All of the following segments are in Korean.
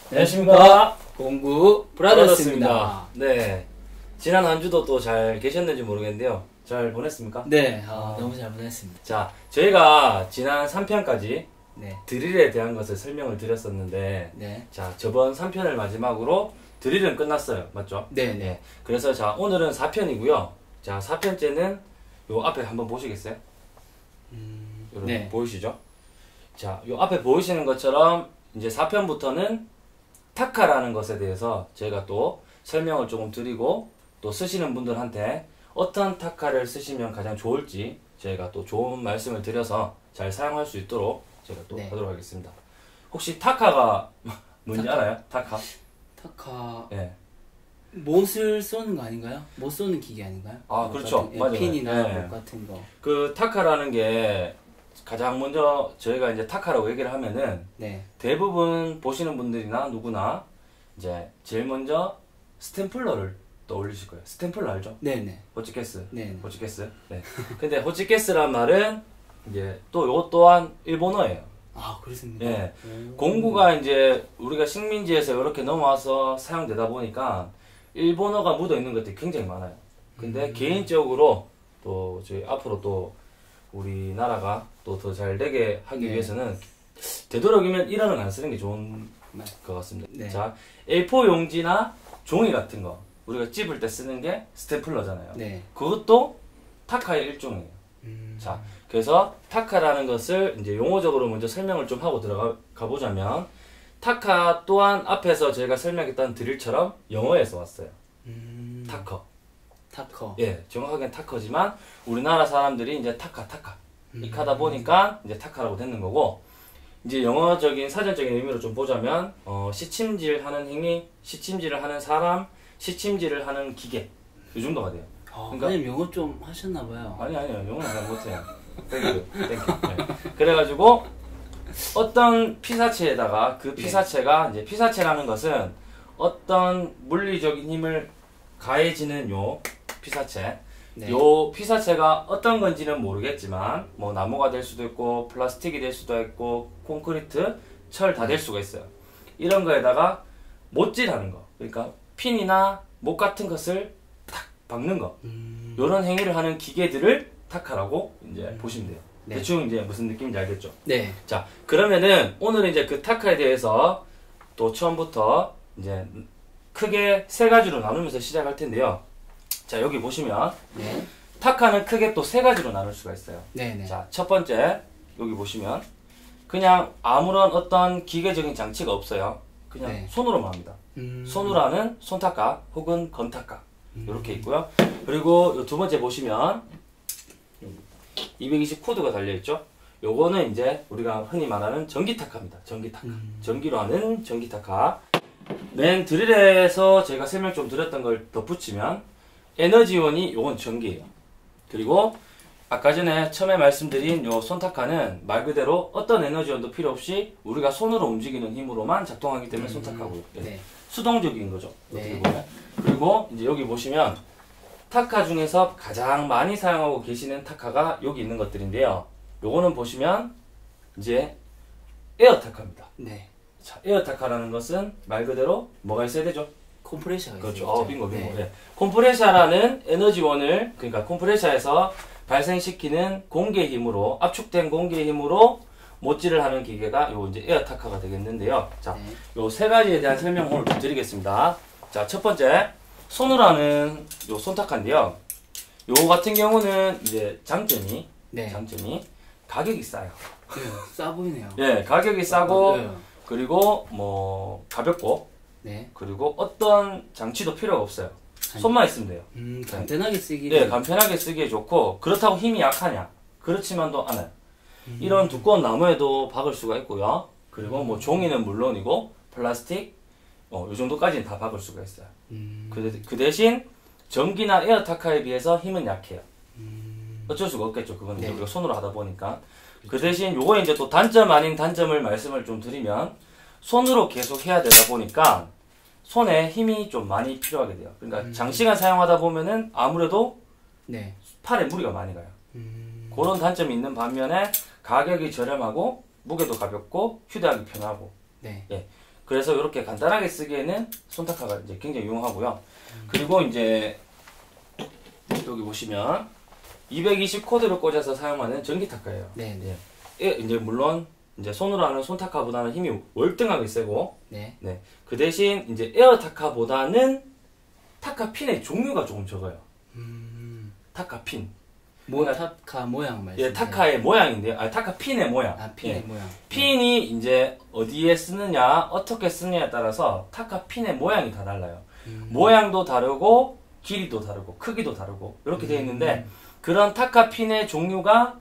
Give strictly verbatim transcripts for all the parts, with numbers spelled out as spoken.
안녕하십니까. 공구 브라더스입니다. 네. 지난 한 주도 또 잘 계셨는지 모르겠는데요. 잘 보냈습니까? 네, 어, 너무 잘 보냈습니다. 자, 저희가 지난 삼 편까지 네. 드릴에 대한 것을 설명을 드렸었는데, 네. 자, 저번 삼 편을 마지막으로 드릴은 끝났어요. 맞죠? 네, 네. 네. 그래서 자, 오늘은 사 편이고요. 자, 사 편째는 요 앞에 한번 보시겠어요? 음, 여러분 네. 보이시죠? 자, 요 앞에 보이시는 것처럼 이제 사 편부터는 타카라는 것에 대해서 저희가 또 설명을 조금 드리고 또 쓰시는 분들한테 어떤 타카를 쓰시면 가장 좋을지 저희가 또 좋은 말씀을 드려서 잘 사용할 수 있도록 제가 또 네. 하도록 하겠습니다. 혹시 타카가 뭔지 타카. 알아요? 타카? 타카 예. 못을 쏘는 거 아닌가요? 못 쏘는 기계 아닌가요? 아, 뭐 그렇죠. 같은, 예, 맞아요. 핀이나 예. 뭐 같은 거. 그 타카라는 게 가장 먼저 저희가 이제 타카라고 얘기를 하면은 네. 대부분 보시는 분들이나 누구나 이제 제일 먼저 스탬플러를 떠올리실 거예요. 스탬플러 알죠? 네네. 호치케스. 네. 호치케스. 네. 근데 호치케스란 말은 이제 또 이것 또한 일본어예요. 아, 그렇습니까? 예. 오. 공구가 이제 우리가 식민지에서 이렇게 넘어와서 사용되다 보니까 일본어가 묻어 있는 것들이 굉장히 많아요. 근데 음. 개인적으로 또 저희 앞으로 또 우리나라가 또 더 잘 되게 하기 네. 위해서는 되도록이면 일어는 안 쓰는 게 좋은 네. 것 같습니다. 네. 자, 에이 사 용지나 종이 같은 거 우리가 찝을 때 쓰는 게 스테플러잖아요. 네. 그것도 타카의 일종이에요. 음. 자, 그래서 타카라는 것을 이제 용어적으로 먼저 설명을 좀 하고 들어가 가보자면 타카 또한 앞에서 저희가 설명했던 드릴처럼 영어에서 왔어요. 음. 타커. 타커. 예, 정확하게는 타커지만 우리나라 사람들이 이제 타카 타카 음. 이렇게 하다 보니까 이제 타카라고 됐는 거고, 이제 영어적인 사전적인 의미로 좀 보자면 어, 시침질하는 행위, 시침질을 하는 사람, 시침질을 하는 기계 이 정도가 돼요. 아, 그러니까- 그냥 영어 좀 하셨나봐요. 아니 아니요, 영어는 잘 못해요. 땡큐, 땡큐. 네. 그래가지고 어떤 피사체에다가 그 피사체가 이제 피사체라는 것은 어떤 물리적인 힘을 가해지는 요 피사체. 네. 요 피사체가 어떤 건지는 모르겠지만 뭐 나무가 될 수도 있고 플라스틱이 될 수도 있고 콘크리트, 철 다 될 수가 있어요. 이런 거에다가 못질하는 거, 그러니까 핀이나 못 같은 것을 탁 박는 거, 음. 요런 행위를 하는 기계들을 타카라고 이제 음. 보시면 돼요. 네. 대충 이제 무슨 느낌인지 알겠죠? 네. 자, 그러면은 오늘은 이제 그 타카에 대해서 또 처음부터 이제 크게 세 가지로 나누면서 시작할 텐데요. 자, 여기 보시면 네. 타카는 크게 또 세 가지로 나눌 수가 있어요. 네네. 자, 첫 번째 여기 보시면 그냥 아무런 어떤 기계적인 장치가 없어요. 그냥 네. 손으로만 합니다. 음. 손으로 하는 손타카 혹은 건타카 음. 이렇게 있고요. 그리고 요 두 번째 보시면 이백이십 코드가 달려있죠. 요거는 이제 우리가 흔히 말하는 전기타카입니다. 전기타카. 음. 전기로 하는 전기타카. 맨 드릴에서 제가 설명 좀 드렸던 걸 덧붙이면 에너지원이 요건 전기예요. 그리고 아까 전에 처음에 말씀드린 요 손타카는 말 그대로 어떤 에너지원도 필요 없이 우리가 손으로 움직이는 힘으로만 작동하기 때문에 음. 손타카고요. 예. 네. 수동적인 거죠. 어떻게 네. 보면. 그리고 이제 여기 보시면 타카 중에서 가장 많이 사용하고 계시는 타카가 여기 있는 것들인데요. 요거는 보시면 이제 에어 타카입니다. 네. 자, 에어 타카라는 것은 말 그대로 뭐가 있어야 되죠? 콤프레셔가 그렇죠. 있어요. 어, 빙고, 빙고. 네. 예. 콤프레셔라는 에너지원을, 그러니까 콤프레셔에서 발생시키는 공기의 힘으로, 압축된 공기의 힘으로 못질을 하는 기계가 요 이제 에어 타카가 되겠는데요. 자, 네. 요 세 가지에 대한 설명 오늘 좀 드리겠습니다. 자, 첫 번째, 손으로 하는 요 손타카인데요. 요 같은 경우는 이제 장점이, 네. 장점이 가격이 싸요. 네. 싸 보이네요. 예, 가격이 싸고, 네. 그리고 뭐 가볍고, 네. 그리고 어떤 장치도 필요가 없어요. 손만 있으면 돼요. 음, 간단하게 쓰기. 네, 간편하게 쓰기에 좋고, 그렇다고 힘이 약하냐? 그렇지만도 않아요. 음. 이런 두꺼운 나무에도 박을 수가 있고요. 그리고 뭐 종이는 물론이고, 플라스틱, 어, 요 정도까지는 다 박을 수가 있어요. 음. 그, 대- 그 대신 전기나 에어타카에 비해서 힘은 약해요. 음. 어쩔 수가 없겠죠. 그건 이제 네. 우리가 손으로 하다 보니까. 그 대신 요거 이제 또 단점 아닌 단점을 말씀을 좀 드리면, 손으로 계속 해야 되다 보니까 손에 힘이 좀 많이 필요하게 돼요. 그러니까 음. 장시간 사용하다 보면은 아무래도 네. 팔에 무리가 많이 가요. 음. 그런 단점이 있는 반면에 가격이 저렴하고 무게도 가볍고 휴대하기 편하고, 네. 예. 그래서 이렇게 간단하게 쓰기에는 손타카가 이제 굉장히 유용하고요. 그리고 이제 여기 보시면 이백이십 코드를 꽂아서 사용하는 전기 타카예요. 네, 네. 예, 이제 물론 이제 손으로 하는 손타카보다는 힘이 월등하게 세고, 네. 네. 그 대신 이제 에어 타카보다는 타카 핀의 종류가 조금 적어요. 음. 타카 핀. 모 그러니까 타카 모양 말씀. 예, 타카의 모양인데요. 아, 타카 핀의 모양. 아, 핀의 예. 모양. 핀이 이제 어디에 쓰느냐, 어떻게 쓰느냐에 따라서 타카 핀의 모양이 다 달라요. 음. 모양도 다르고, 길이도 다르고, 크기도 다르고, 이렇게 되어 있는데, 그런 타카 핀의 종류가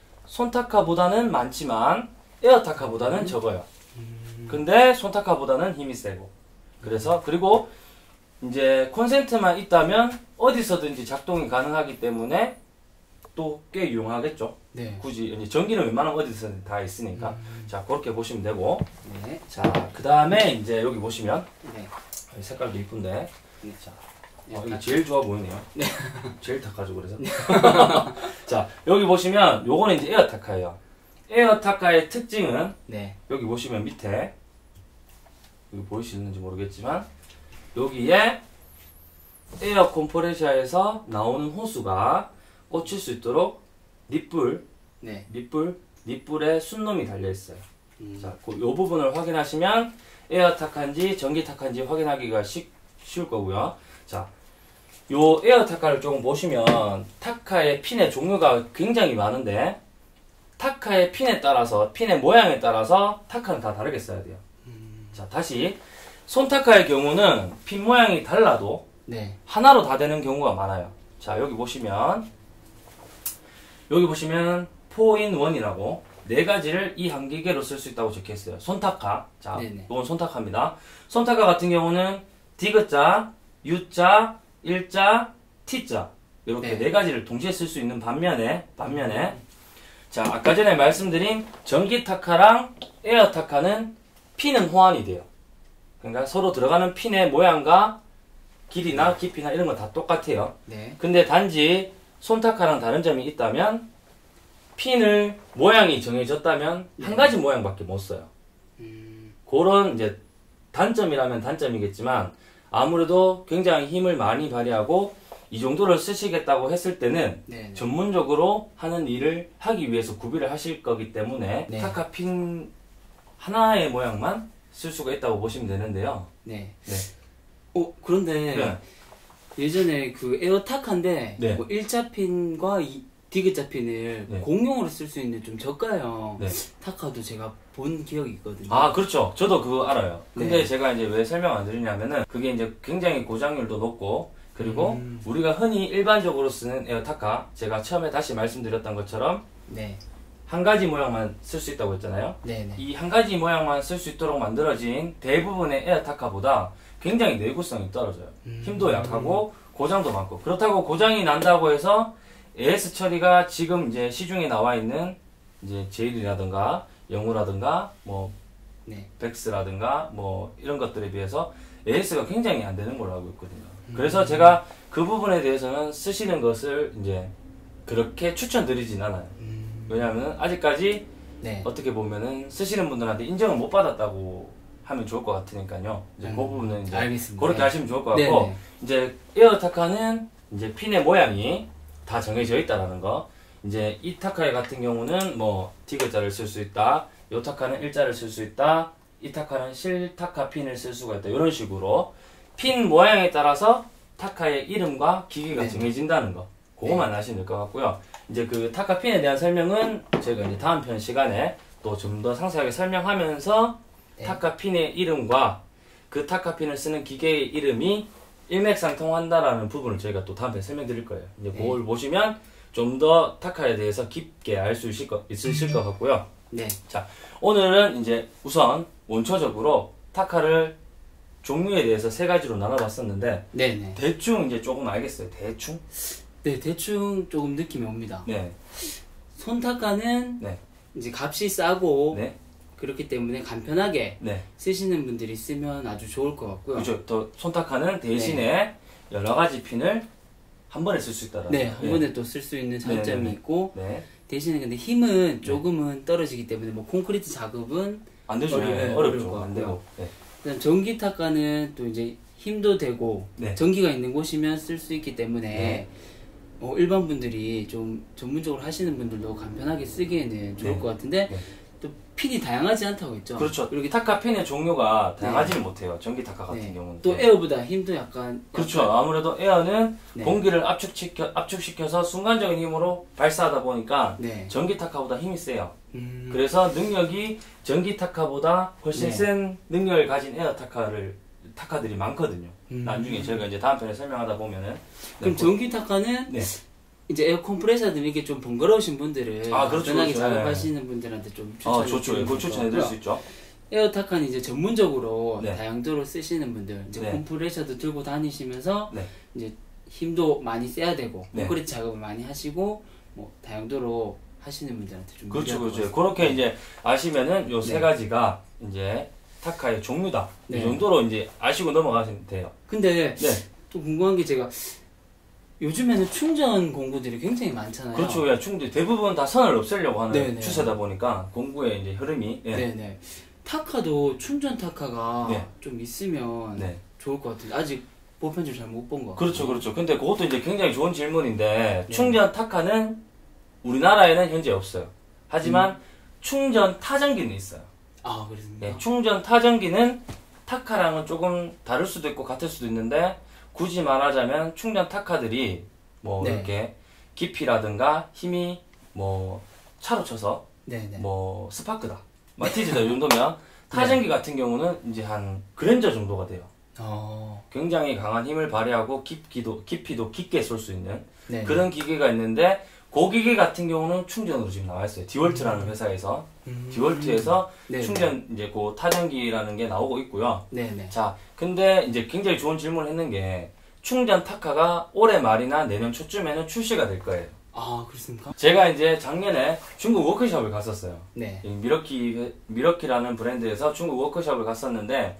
손타카보다는 많지만, 에어타카보다는 음. 적어요. 음. 근데 손타카보다는 힘이 세고. 그래서, 그리고 이제 콘센트만 있다면 어디서든지 작동이 가능하기 때문에 또 꽤 유용하겠죠. 네. 굳이 이제 전기는 웬만하면 어디서든 다 있으니까. 음. 자, 그렇게 보시면 되고. 네. 자, 그 다음에 이제 여기 보시면 네. 이 색깔도 이쁜데. 네. 자, 어, 약간- 이게 제일 좋아 보이네요. 네. 제일 타카죠, 그래서. 자, 여기 보시면 요거는 이제 에어 타카예요. 에어 타카의 특징은 네. 여기 보시면 밑에 여기 보이시는지 모르겠지만 여기에 에어 컴프레셔에서 나오는 호수가 꽂힐 수 있도록 닛불, 네. 닛불, 닛불에 순놈이 달려 있어요. 음. 자, 그 요 부분을 확인하시면 에어 탁한지 전기 탁한지 확인하기가 쉽, 쉬울 거고요. 자, 요 에어 타카를 조금 보시면 타카의 핀의 종류가 굉장히 많은데 타카의 핀에 따라서 핀의 모양에 따라서 타카는 다 다르게 써야 돼요. 음. 자, 다시 손 타카의 경우는 핀 모양이 달라도 네. 하나로 다 되는 경우가 많아요. 자, 여기 보시면 여기 보시면 사 인 일이라고 네 가지를 이 한 기계로 쓸 수 있다고 적혀 있어요. 손타카. 자, 네네. 이건 손타카입니다. 손타카 같은 경우는 디귿자, U자, 일자, T자 이렇게 네. 네 가지를 동시에 쓸 수 있는 반면에 반면에 자, 아까 전에 말씀드린 전기 타카랑 에어 타카는 핀은 호환이 돼요. 그러니까 서로 들어가는 핀의 모양과 길이나 깊이나 이런 건 다 똑같아요. 네. 근데 단지 손타카랑 다른 점이 있다면 핀을 모양이 정해졌다면 네. 한 가지 모양밖에 못 써요. 음. 그런 이제 단점이라면 단점이겠지만 아무래도 굉장히 힘을 많이 발휘하고 이 정도를 쓰시겠다고 했을 때는 네. 네. 전문적으로 하는 일을 하기 위해서 구비를 하실 거기 때문에 네. 타카 핀 하나의 모양만 쓸 수가 있다고 보시면 되는데요. 네. 네. 어, 그런데 네. 예전에 그 에어타카인데 네. 뭐 일자 핀과 이 디귿자 핀을 네. 공용으로 쓸 수 있는 좀 저가형 네. 타카도 제가 본 기억이 있거든요. 아, 그렇죠. 저도 그거 알아요. 근데 네. 제가 이제 왜 설명 안 드리냐면은 그게 이제 굉장히 고장률도 높고 그리고 음. 우리가 흔히 일반적으로 쓰는 에어타카 제가 처음에 다시 말씀드렸던 것처럼 네. 한 가지 모양만 쓸 수 있다고 했잖아요. 네네. 이 한 가지 모양만 쓸 수 있도록 만들어진 대부분의 에어타카보다 굉장히 내구성이 떨어져요. 음. 힘도 약하고 고장도 많고 그렇다고 고장이 난다고 해서 에이에스 처리가 지금 이제 시중에 나와 있는 이제 제일이라든가 영우라든가 뭐 네. 백스라든가 뭐 이런 것들에 비해서 에이에스가 굉장히 안 되는 걸로 알고 있거든요. 음. 그래서 제가 그 부분에 대해서는 쓰시는 것을 이제 그렇게 추천드리진 않아요. 음. 왜냐하면 아직까지 네. 어떻게 보면은 쓰시는 분들한테 인정을 못 받았다고 하면 좋을 것 같으니까요. 이제 음, 그 부분은 이제 알겠습니다. 그렇게 네. 하시면 좋을 것 같고 네네. 이제 에어타카는 이제 핀의 모양이 다 정해져 있다라는 거. 이제 이 타카 같은 경우는 뭐 디귿자를 쓸 수 있다. 요 타카는 일자를 쓸 수 있다. 이 타카는 실타카 핀을 쓸 수가 있다. 이런 식으로 핀 모양에 따라서 타카의 이름과 기계가 네. 정해진다는 거. 그거만 아시면 될 것 같고요. 이제 그 타카 핀에 대한 설명은 제가 이제 다음 편 시간에 또 좀 더 상세하게 설명하면서 네. 타카 핀의 이름과 그 타카 핀을 쓰는 기계의 이름이 일맥상통한다라는 부분을 저희가 또 다음 편에 설명드릴 거예요. 이제 네. 그걸 보시면 좀 더 타카에 대해서 깊게 알 수 있을 것, 있으실 것 같고요. 네. 자, 오늘은 이제 우선 원초적으로 타카를 종류에 대해서 세 가지로 나눠봤었는데 네네. 대충 이제 조금 알겠어요. 대충? 네, 대충 조금 느낌이 옵니다. 네. 손타카는 네. 이제 값이 싸고 네. 그렇기 때문에 간편하게 네. 쓰시는 분들이 쓰면 아주 좋을 것 같고요. 그죠. 또 손타카는 대신에 여러 가지 핀을 한 번에 쓸 수 있다라는 네, 거. 한 번에 또 쓸 수 있는 장점이 네, 네, 네. 있고 네. 대신에 근데 힘은 조금은 떨어지기 때문에 뭐 콘크리트 작업은 안 되죠. 어려- 네, 네, 어렵죠. 어려울 것 안 되고. 네. 그다음 전기 타카는 또 이제 힘도 되고 네. 전기가 있는 곳이면 쓸 수 있기 때문에 네. 어, 일반 분들이 좀 전문적으로 하시는 분들도 간편하게 쓰기에는 좋을 네. 것 같은데 네. 또 핀이 다양하지 않다고 했죠. 그렇죠. 이렇게 타카 핀의 종류가 네. 다양하지는 못해요. 전기 타카 같은 네. 경우는. 또 네. 에어보다 힘도 약간 그렇죠. 약간- 아무래도 에어는 네. 공기를 압축시켜, 압축시켜서 순간적인 힘으로 발사하다 보니까 네. 전기 타카보다 힘이 세요. 음, 그래서 능력이 전기 타카보다 훨씬 네. 센 능력을 가진 에어 타카를 타카들이 많거든요. 음. 나중에 저희가 이제 다음 편에 설명하다 보면은 그럼 네, 전기 타카는 네. 이제 에어 컴프레서들 이게 좀 번거로우신 분들은 아, 그렇죠, 간단하게 그렇죠. 작업하시는 분들한테 좀 어, 추천해 좋죠. 드리는 그거 추천해 드릴 수 있죠. 에어 타카는 이제 전문적으로 네. 다용도로 쓰시는 분들 이제 네. 컴프레서도 들고 다니시면서 네. 이제 힘도 많이 세야 되고 네. 콘크리트 작업을 많이 하시고 뭐 다용도로 하시는 분들한테 좀 그렇죠, 유리할 것 그렇죠. 같습니다. 그렇게 이제 아시면은 요 세 네. 가지가 이제 타카의 종류다. 네. 이 정도로 이제 아시고 넘어가시면 돼요. 근데 네. 또 궁금한 게 제가 요즘에는 충전 공구들이 굉장히 많잖아요. 그렇죠. 야, 충분히 대부분 다 선을 없애려고 하는 네네. 추세다 보니까 공구의 이제 흐름이 예. 네네. 타카도 충전 타카가 네. 좀 있으면 네. 좋을 것 같은데 아직 보편적으로 잘 못 본 것 같아요. 그렇죠, 그렇죠. 근데 그것도 이제 굉장히 좋은 질문인데 네. 충전 타카는 우리나라에는 현재 없어요. 하지만 음. 충전 타전기는 있어요. 아 그렇습니까? 네, 충전 타전기는 타카랑은 조금 다를 수도 있고 같을 수도 있는데 굳이 말하자면 충전 타카들이 뭐 네. 이렇게 깊이라든가 힘이 뭐 차로 쳐서 네네. 뭐 스파크다, 마티즈다 이 정도면 타전기 같은 경우는 이제 한 그랜저 정도가 돼요. 어. 굉장히 강한 힘을 발휘하고 깊이도 깊이도 깊게 쏠 수 있는 네. 그런 기계가 있는데 그 기계 같은 경우는 충전으로 지금 나와 있어요. 디월트라는 회사에서 음. 디월트에서 네네. 충전 이제 그 타전기라는 게 나오고 있고요. 네네. 자, 근데 이제 굉장히 좋은 질문을 했는 게 충전 타카가 올해 말이나 내년 초쯤에는 출시가 될 거예요. 아 그렇습니까? 제가 이제 작년에 중국 워크숍을 갔었어요. 네. 이 미러키 미러키라는 브랜드에서 중국 워크숍을 갔었는데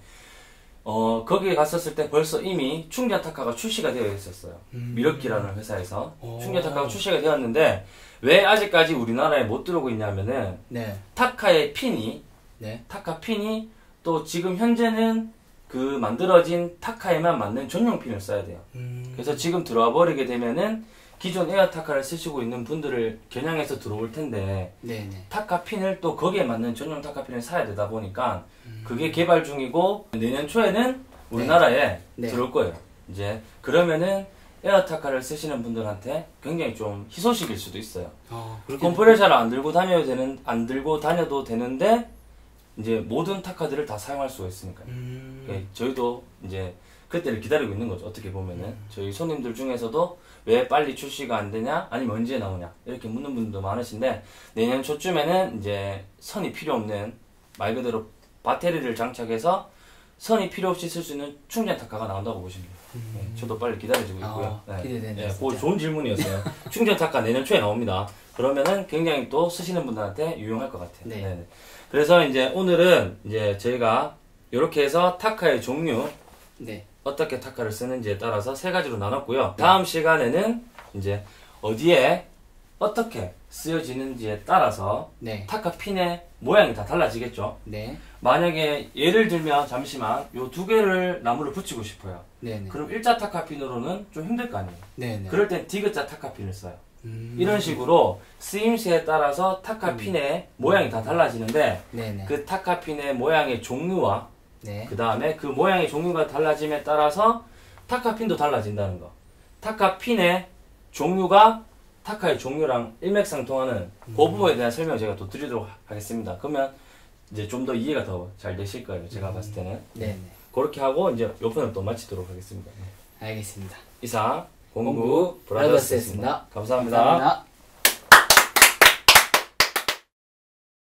어 거기에 갔었을 때 벌써 이미 충전 타카가 출시가 되어 있었어요. 음. 미러키라는 회사에서 오. 충전 타카가 출시가 되었는데 왜 아직까지 우리나라에 못 들어오고 있냐면은 네. 타카의 핀이 네. 타카 핀이 또 지금 현재는 그 만들어진 타카에만 맞는 전용 핀을 써야 돼요. 음. 그래서 지금 들어와 버리게 되면은 기존 에어 타카를 쓰시고 있는 분들을 겨냥해서 들어올 텐데 네네. 타카 핀을 또 거기에 맞는 전용 타카 핀을 사야 되다 보니까 음. 그게 개발 중이고 내년 초에는 우리나라에 네. 들어올 거예요. 이제 그러면은 에어 타카를 쓰시는 분들한테 굉장히 좀 희소식일 수도 있어요. 아 그렇게. 컴프레셔를 안 들고 다녀도 되는 안 들고 다녀도 되는데 이제 모든 타카들을 다 사용할 수가 있으니까요. 음. 예, 저희도 이제 그때를 기다리고 있는 거죠. 어떻게 보면은 음. 저희 손님들 중에서도 왜 빨리 출시가 안 되냐, 아니면 언제 나오냐 이렇게 묻는 분들도 많으신데 내년 초쯤에는 이제 선이 필요 없는 말 그대로 배터리를 장착해서 선이 필요 없이 쓸 수 있는 충전 타카가 나온다고 보시면 돼요. 음. 예, 저도 빨리 기다려지고 있고요. 아, 기대되네요, 예, 진짜. 그거 좋은 질문이었어요. 충전 타카 내년 초에 나옵니다. 그러면은 굉장히 또 쓰시는 분들한테 유용할 것 같아요. 네. 네네. 그래서 이제 오늘은 이제 저희가 이렇게 해서 타카의 종류, 네. 어떻게 타카를 쓰는지에 따라서 세 가지로 나눴고요. 다음 시간에는 이제 어디에 어떻게 쓰여지는지에 따라서 네. 타카 핀의 모양이 다 달라지겠죠. 네. 만약에 예를 들면 잠시만 요 두 개를 나무를 붙이고 싶어요. 네네. 그럼 일자 타카 핀으로는 좀 힘들 거 아니에요. 네네. 그럴 땐 디귿자 타카 핀을 써요. 음. 이런 식으로 쓰임새에 따라서 타카 음. 핀의 모양이 다 달라지는데 네네. 그 타카 핀의 모양의 종류와 네. 그 다음에 그 모양의 종류가 달라짐에 따라서 타카 핀도 달라진다는 거. 타카 핀의 종류가 타카의 종류랑 일맥상통하는 음. 그 부분에 대한 설명을 제가 또 드리도록 하겠습니다. 그러면 이제 좀 더 이해가 더 잘 되실 거예요. 제가 음. 봤을 때는. 네네. 그렇게 하고 이제 요 편을 또 마치도록 하겠습니다. 알겠습니다. 이상 공구 공구 브라더스였습니다. 브라더스였습니다. 감사합니다. 감사합니다.